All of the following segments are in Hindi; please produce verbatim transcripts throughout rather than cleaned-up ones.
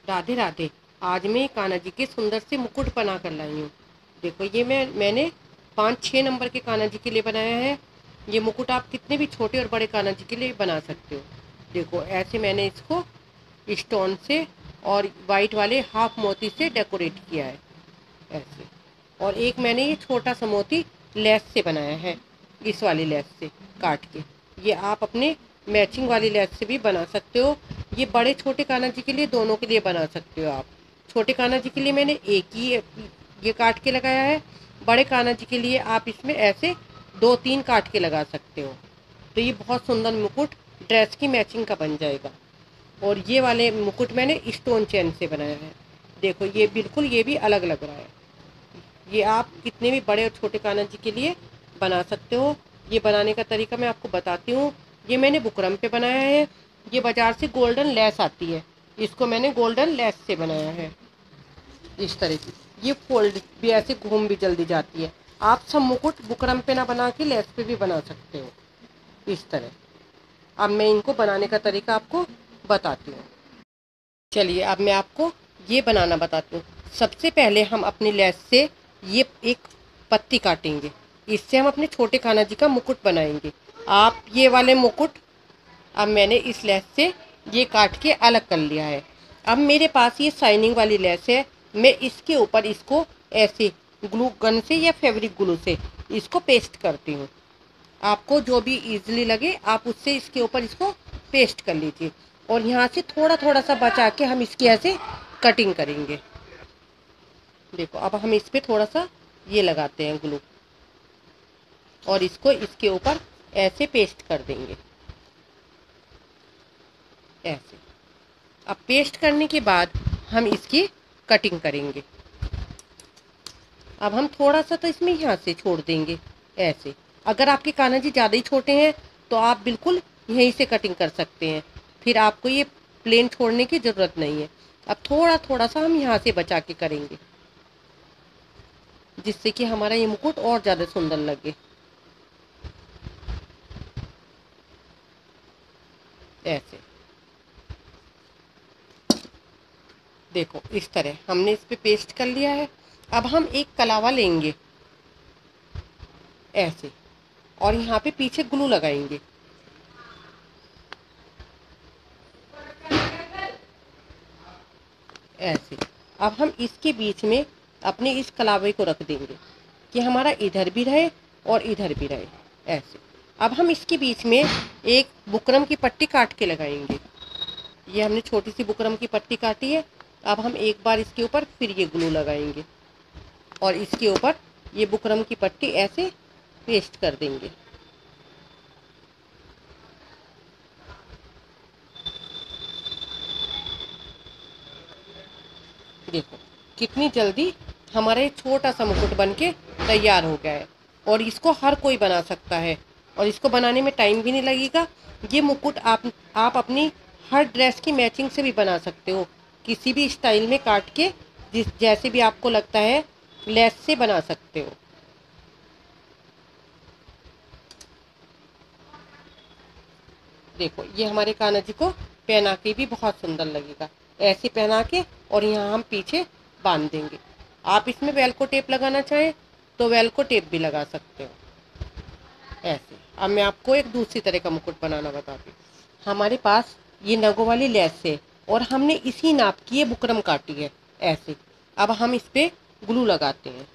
राधे राधे। आज मैं कान्हा जी के सुंदर से मुकुट बना कर लाई हूँ। देखो ये मैं मैंने पाँच छः नंबर के कान्हा जी के लिए बनाया है। ये मुकुट आप कितने भी छोटे और बड़े कान्हा जी के लिए बना सकते हो। देखो ऐसे मैंने इसको स्टोन से और वाइट वाले हाफ मोती से डेकोरेट किया है ऐसे। और एक मैंने ये छोटा सा मोती लेस से बनाया है, इस वाली लेस से काट के। ये आप अपने मैचिंग वाली लेस से भी बना सकते हो। ये बड़े छोटे कान्हा जी के लिए दोनों के लिए बना सकते हो आप। छोटे कान्हा जी के लिए मैंने एक ही ये काट के लगाया है। बड़े कान्हा जी के लिए आप इसमें ऐसे दो तीन काट के लगा सकते हो। तो ये बहुत सुंदर मुकुट ड्रेस की मैचिंग का बन जाएगा। और ये वाले मुकुट मैंने स्टोन चेन से बनाया है। देखो ये बिल्कुल ये भी अलग लग रहा है। ये आप कितने भी बड़े और छोटे कान्हा जी के लिए बना सकते हो। ये बनाने का तरीका मैं आपको बताती हूँ। ये मैंने बुकरम पे बनाया है। ये बाजार से गोल्डन लेस आती है, इसको मैंने गोल्डन लेस से बनाया है इस तरह की। ये फोल्ड भी ऐसे घूम भी जल्दी जाती है। आप सब मुकुट बुकरम पे ना बना के लेस पे भी बना सकते हो इस तरह। अब मैं इनको बनाने का तरीका आपको बताती हूँ। चलिए अब मैं आपको ये बनाना बताती हूँ। सबसे पहले हम अपनी लेस से ये एक पत्ती काटेंगे। इससे हम अपने छोटे कान्हा जी का मुकुट बनाएंगे। आप ये वाले मुकुट अब मैंने इस लेस से ये काट के अलग कर लिया है। अब मेरे पास ये शाइनिंग वाली लेस है। मैं इसके ऊपर इसको ऐसे ग्लू गन से या फैब्रिक ग्लू से इसको पेस्ट करती हूँ। आपको जो भी इजीली लगे आप उससे इसके ऊपर इसको पेस्ट कर लीजिए। और यहाँ से थोड़ा थोड़ा सा बचा के हम इसकी ऐसे कटिंग करेंगे। देखो अब हम इस पर थोड़ा सा ये लगाते हैं ग्लू और इसको इसके ऊपर ऐसे पेस्ट कर देंगे ऐसे। अब पेस्ट करने के बाद हम इसकी कटिंग करेंगे। अब हम थोड़ा सा तो इसमें यहाँ से छोड़ देंगे ऐसे। अगर आपके कान्हा जी ज़्यादा ही छोटे हैं तो आप बिल्कुल यहीं से कटिंग कर सकते हैं, फिर आपको ये प्लेन छोड़ने की ज़रूरत नहीं है। अब थोड़ा थोड़ा सा हम यहाँ से बचा के करेंगे, जिससे कि हमारा ये मुकुट और ज़्यादा सुंदर लगे ऐसे। देखो इस तरह हमने इस पे पेस्ट कर लिया है। अब हम एक कलावा लेंगे ऐसे और यहाँ पे पीछे ग्लू लगाएंगे ऐसे। अब हम इसके बीच में अपने इस कलावे को रख देंगे कि हमारा इधर भी रहे और इधर भी रहे ऐसे। अब हम इसके बीच में एक बुकरम की पट्टी काट के लगाएंगे। ये हमने छोटी सी बुकरम की पट्टी काटी है। अब हम एक बार इसके ऊपर फिर ये ग्लू लगाएंगे और इसके ऊपर ये बुकरम की पट्टी ऐसे पेस्ट कर देंगे। देखो कितनी जल्दी हमारा ये छोटा सा मुकुट बनके तैयार हो गया है। और इसको हर कोई बना सकता है और इसको बनाने में टाइम भी नहीं लगेगा। ये मुकुट आप आप अपनी हर ड्रेस की मैचिंग से भी बना सकते हो, किसी भी स्टाइल में काट के, जिस जैसे भी आपको लगता है लेस से बना सकते हो। देखो ये हमारे कान्हा जी को पहना के भी बहुत सुंदर लगेगा ऐसे पहना के। और यहाँ हम पीछे बांध देंगे। आप इसमें वेल्को टेप लगाना चाहें तो वेल्को टेप भी लगा सकते हो ऐसे। अब मैं आपको एक दूसरी तरह का मुकुट बनाना बताती हूँ। हमारे पास ये नगों वाली लेस है और हमने इसी नाप की ये बुकरम काटी है ऐसे। अब हम इस पर ग्लू लगाते हैं।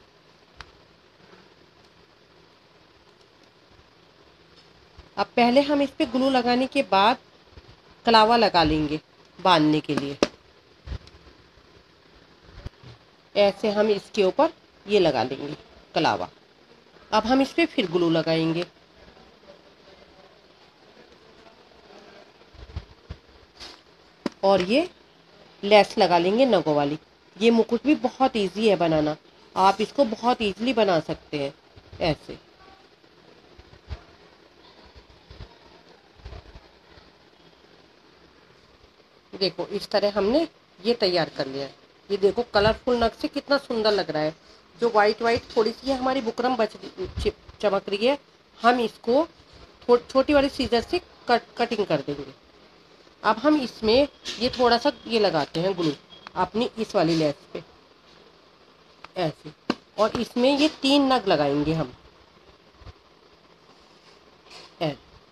अब पहले हम इस पर ग्लू लगाने के बाद कलावा लगा लेंगे बांधने के लिए ऐसे। हम इसके ऊपर ये लगा लेंगे कलावा। अब हम इस पर फिर ग्लू लगाएंगे और ये लेस लगा लेंगे नगों वाली। ये मुकुट भी बहुत इजी है बनाना, आप इसको बहुत इजीली बना सकते हैं ऐसे। देखो इस तरह हमने ये तैयार कर लिया है। ये देखो कलरफुल नग से कितना सुंदर लग रहा है। जो वाइट वाइट थोड़ी सी हमारी बुकरम बच चमक रही है, हम इसको छोटी वाली सीजर से कट कटिंग कर देंगे अब हम इसमें ये थोड़ा सा ये लगाते हैं ग्लू अपनी इस वाली लेस पे ऐसे, और इसमें ये तीन नग लगाएंगे हम ऐसे।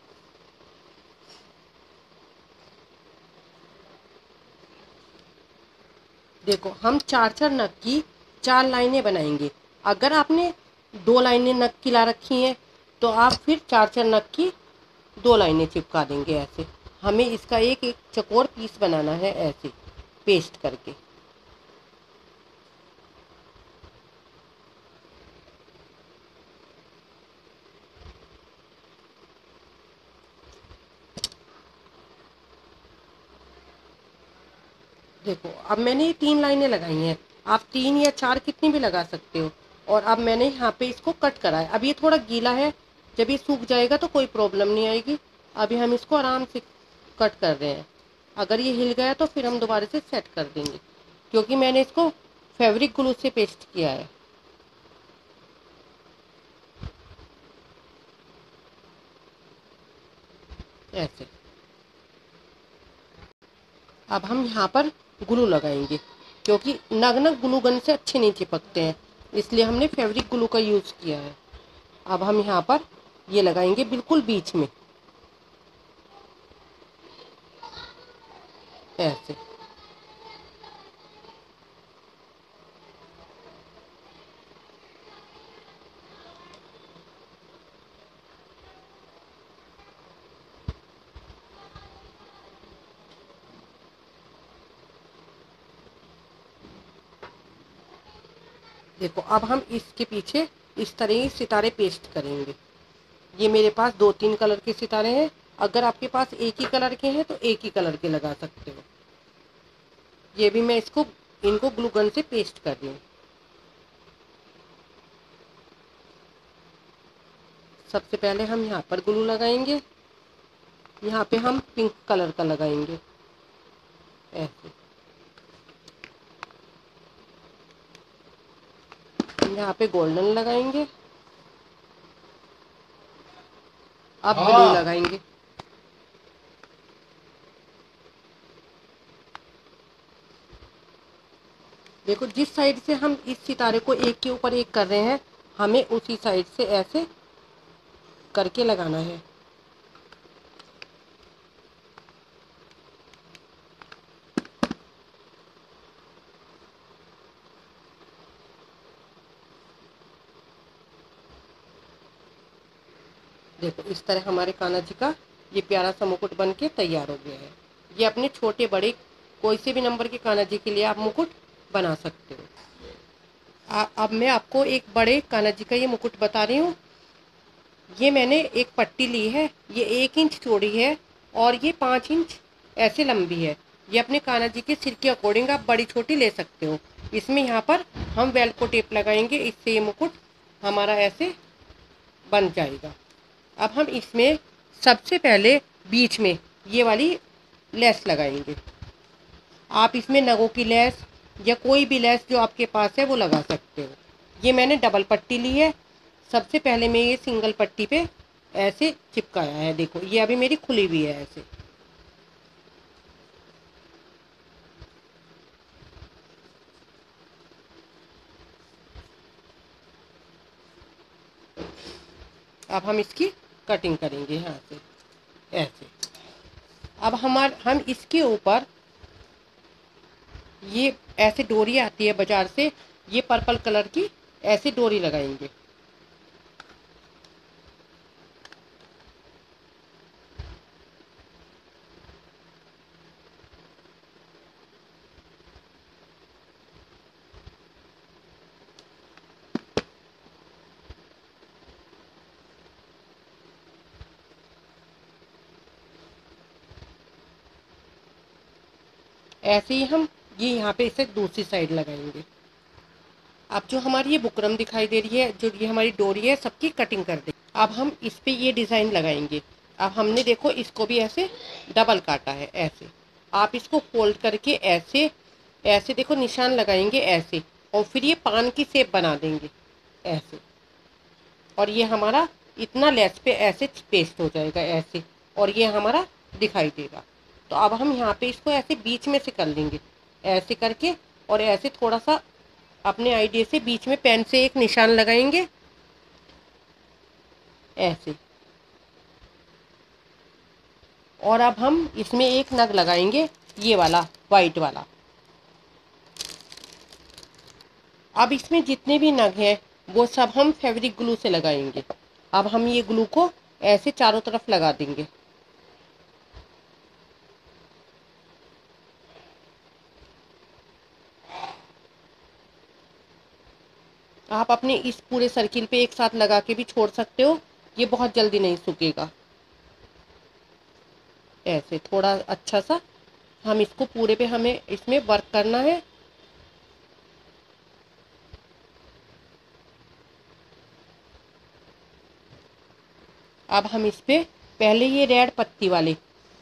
देखो हम चार चार नग की चार लाइनें बनाएंगे। अगर आपने दो लाइनें नग की ला रखी हैं तो आप फिर चार चार नग की दो लाइनें चिपका देंगे ऐसे। हमें इसका एक एक चौकोर पीस बनाना है ऐसे पेस्ट करके। देखो अब मैंने ये तीन लाइनें लगाई हैं, आप तीन या चार कितनी भी लगा सकते हो। और अब मैंने यहाँ पे इसको कट करा है। अब ये थोड़ा गीला है, जब ये सूख जाएगा तो कोई प्रॉब्लम नहीं आएगी। अभी हम इसको आराम से कट कर रहे हैं। अगर ये हिल गया तो फिर हम दोबारा से सेट कर देंगे, क्योंकि मैंने इसको फैब्रिक ग्लू से पेस्ट किया है ऐसे। अब हम यहाँ पर ग्लू लगाएंगे, क्योंकि नग नग ग्लू गन से अच्छे नहीं चिपकते हैं, इसलिए हमने फैब्रिक ग्लू का यूज़ किया है। अब हम यहाँ पर ये लगाएंगे बिल्कुल बीच में ऐसे। देखो अब हम इसके पीछे इस तरह ही सितारे पेस्ट करेंगे। ये मेरे पास दो तीन कलर के सितारे हैं, अगर आपके पास एक ही कलर के हैं तो एक ही कलर के लगा सकते हो। ये भी मैं इसको इनको ग्लू गन से पेस्ट कर रही हूँ। सबसे पहले हम यहाँ पर ग्लू लगाएंगे, यहाँ पे हम पिंक कलर का लगाएंगे ऐसे। यहाँ पे गोल्डन लगाएंगे, अब ब्लू लगाएंगे। देखो जिस साइड से हम इस सितारे को एक के ऊपर एक कर रहे हैं, हमें उसी साइड से ऐसे करके लगाना है। देखो इस तरह हमारे कान्हा जी का ये प्यारा सा मुकुट बन के तैयार हो गया है। ये अपने छोटे बड़े कोई से भी नंबर के कान्हा जी के लिए आप मुकुट बना सकते हो। आ, अब मैं आपको एक बड़े कान्हा जी का ये मुकुट बता रही हूँ। ये मैंने एक पट्टी ली है, ये एक इंच चौड़ी है और ये पाँच इंच ऐसे लंबी है। ये अपने कान्हा जी के सिर के अकॉर्डिंग आप बड़ी छोटी ले सकते हो। इसमें यहाँ पर हम वेल्को टेप लगाएंगे, इससे ये मुकुट हमारा ऐसे बन जाएगा। अब हम इसमें सबसे पहले बीच में ये वाली लेस लगाएंगे। आप इसमें नगों की लेस या कोई भी लेस जो आपके पास है वो लगा सकते हो। ये मैंने डबल पट्टी ली है। सबसे पहले मैं ये सिंगल पट्टी पे ऐसे चिपकाया है। देखो ये अभी मेरी खुली हुई है ऐसे। अब हम इसकी कटिंग करेंगे यहाँ से ऐसे। अब हमार हम इसके ऊपर ये ऐसे डोरी आती है बाजार से, ये पर्पल कलर की ऐसे डोरी लगाएंगे। ऐसे ही हम ये यहाँ पे इसे दूसरी साइड लगाएंगे। अब जो हमारी ये बुकरम दिखाई दे रही है, जो ये हमारी डोरी है, सबकी कटिंग कर दे। अब हम इस पे ये डिज़ाइन लगाएंगे। अब हमने देखो इसको भी ऐसे डबल काटा है ऐसे। आप इसको फोल्ड करके ऐसे ऐसे देखो निशान लगाएंगे ऐसे, और फिर ये पान की शेप बना देंगे ऐसे। और ये हमारा इतना लेस पे ऐसे पेस्ट हो जाएगा ऐसे, और ये हमारा दिखाई देगा। तो अब हम यहाँ पे इसको ऐसे बीच में से कर लेंगे, ऐसे करके, और ऐसे थोड़ा सा अपने आइडिया से बीच में पेन से एक निशान लगाएंगे ऐसे। और अब हम इसमें एक नग लगाएंगे, ये वाला वाइट वाला। अब इसमें जितने भी नग हैं वो सब हम फैब्रिक ग्लू से लगाएंगे। अब हम ये ग्लू को ऐसे चारों तरफ लगा देंगे। आप अपने इस पूरे सर्किल पे एक साथ लगा के भी छोड़ सकते हो, ये बहुत जल्दी नहीं सूखेगा। ऐसे थोड़ा अच्छा सा हम इसको पूरे पे हमें इसमें वर्क करना है। अब हम इस पे पहले ये रेड पत्ती वाले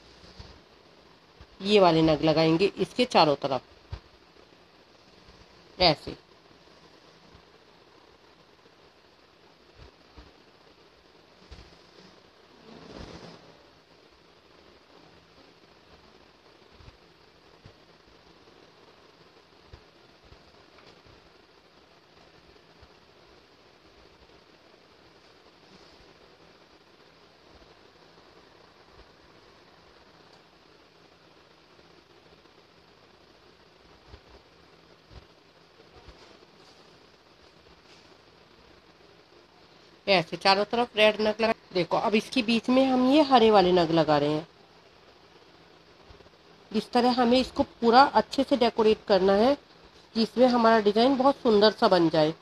ये वाले नग लगाएंगे इसके चारों तरफ ऐसे। ऐसे चारों तरफ रेड नग लगा। देखो अब इसके बीच में हम ये हरे वाले नग लगा रहे हैं। इस तरह हमें इसको पूरा अच्छे से डेकोरेट करना है कि इसमें हमारा डिजाइन बहुत सुंदर सा बन जाए।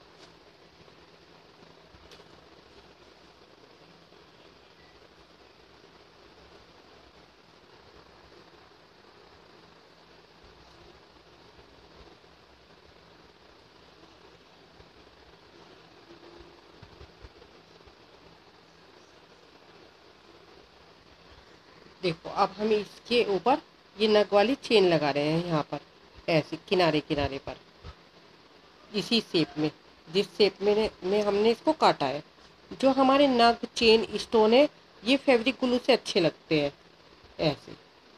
देखो अब हम इसके ऊपर ये नग वाली चेन लगा रहे हैं यहाँ पर ऐसे किनारे किनारे पर, इसी शेप में, जिस शेप में ने, में हमने इसको काटा है। जो हमारे नग चेन स्टोन है ये फैब्रिक ग्लू से अच्छे लगते हैं ऐसे।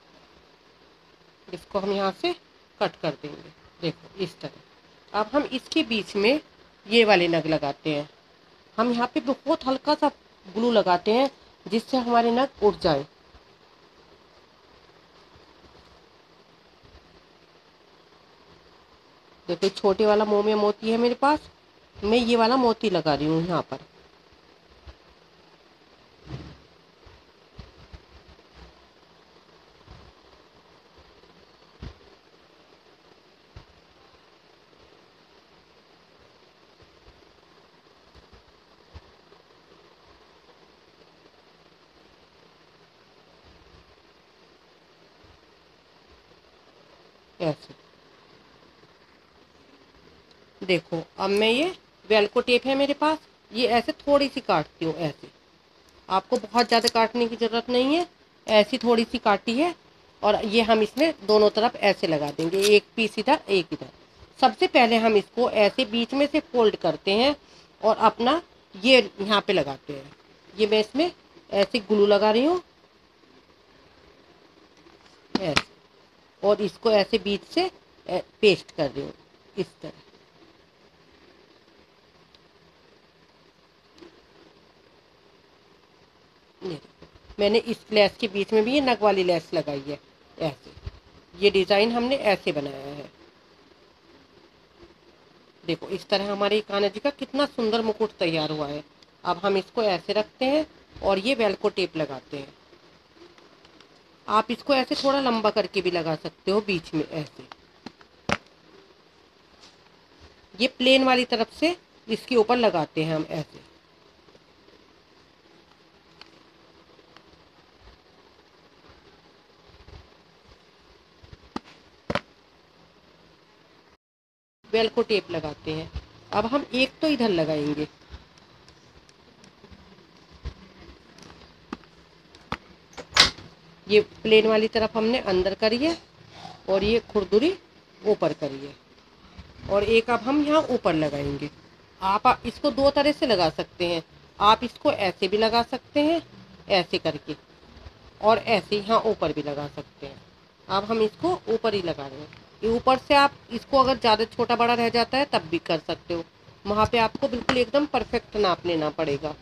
इसको हम यहाँ से कट कर देंगे। देखो इस तरह। अब हम इसके बीच में ये वाले नग लगाते हैं। हम यहाँ पे बहुत हल्का सा ग्लू लगाते हैं जिससे हमारे नग उठ जाए। देखो छोटे वाला मुंह में मोती है मेरे पास, मैं ये वाला मोती लगा रही हूँ यहाँ पर। ऐसे देखो अब मैं ये वेल्को टेप है मेरे पास, ये ऐसे थोड़ी सी काटती हूँ ऐसे। आपको बहुत ज़्यादा काटने की ज़रूरत नहीं है, ऐसी थोड़ी सी काटी है। और ये हम इसमें दोनों तरफ ऐसे लगा देंगे, एक पीस इधर एक इधर। सबसे पहले हम इसको ऐसे बीच में से फोल्ड करते हैं और अपना ये यहाँ पे लगाते हैं। ये मैं इसमें ऐसे ग्लू लगा रही हूँ ऐसे, और इसको ऐसे बीच से पेस्ट कर रही हूँ इस तरह। मैंने इस लेस के बीच में भी ये नग वाली लेस लगाई है ऐसे। ये डिज़ाइन हमने ऐसे बनाया है। देखो इस तरह हमारे कान्हा जी का कितना सुंदर मुकुट तैयार हुआ है। अब हम इसको ऐसे रखते हैं और ये वेल्को टेप लगाते हैं। आप इसको ऐसे थोड़ा लंबा करके भी लगा सकते हो बीच में ऐसे। ये प्लेन वाली तरफ से इसके ऊपर लगाते हैं हम ऐसे। वेल्को टेप लगाते हैं। अब हम एक तो इधर लगाएंगे, ये प्लेन वाली तरफ हमने अंदर करी है और ये खुरदुरी ऊपर करी है, और एक अब हम यहाँ ऊपर लगाएंगे। आप इसको दो तरह से लगा सकते हैं। आप इसको ऐसे भी लगा सकते हैं, ऐसे करके, और ऐसे यहाँ ऊपर भी लगा सकते हैं। अब हम इसको ऊपर ही लगा रहे हैं। ये ऊपर से आप इसको अगर ज़्यादा छोटा बड़ा रह जाता है तब भी कर सकते हो, वहाँ पे आपको बिल्कुल एकदम परफेक्ट नाप लेना पड़ेगा।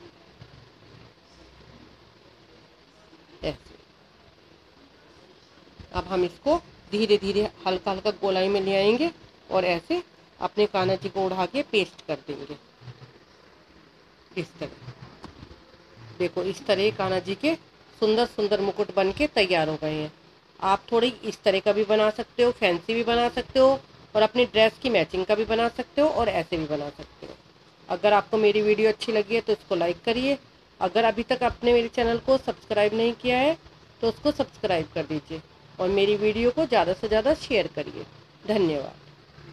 ऐसे अब हम इसको धीरे धीरे हल्का हल्का गोलाई में ले आएंगे और ऐसे अपने कान्हा जी को उड़ा के पेस्ट कर देंगे। इस तरह देखो, इस तरह कान्हा जी के सुंदर सुंदर मुकुट बन के तैयार हो गए हैं। आप थोड़ी इस तरह का भी बना सकते हो, फैंसी भी बना सकते हो, और अपनी ड्रेस की मैचिंग का भी बना सकते हो, और ऐसे भी बना सकते हो। अगर आपको मेरी वीडियो अच्छी लगी है तो इसको लाइक करिए। अगर अभी तक आपने मेरे चैनल को सब्सक्राइब नहीं किया है तो उसको सब्सक्राइब कर दीजिए, और मेरी वीडियो को ज़्यादा से ज़्यादा शेयर करिए। धन्यवाद।